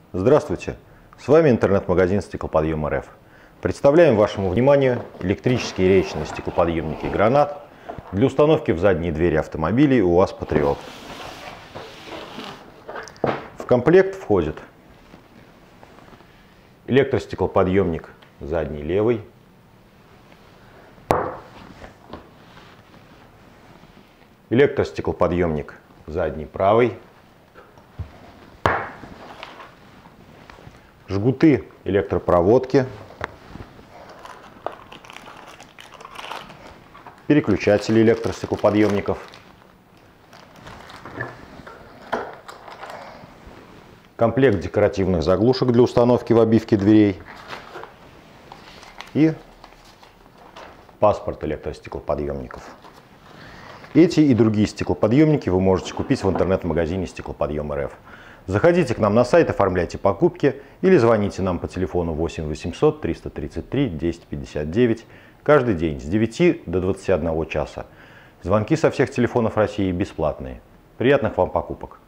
Здравствуйте! С вами интернет-магазин «Стеклоподъем РФ». Представляем вашему вниманию электрические речные стеклоподъемники «Гранат» для установки в задние двери автомобилей УАЗ «Патриот». В комплект входит электростеклоподъемник задний левый, электростеклоподъемник задний правый, жгуты электропроводки, переключатели электростеклоподъемников, комплект декоративных заглушек для установки в обивке дверей и паспорт электростеклоподъемников. Эти и другие стеклоподъемники вы можете купить в интернет-магазине «Стеклоподъем РФ». Заходите к нам на сайт, оформляйте покупки или звоните нам по телефону 8 800 333 1059 каждый день с 9 до 21 часа. Звонки со всех телефонов России бесплатные. Приятных вам покупок!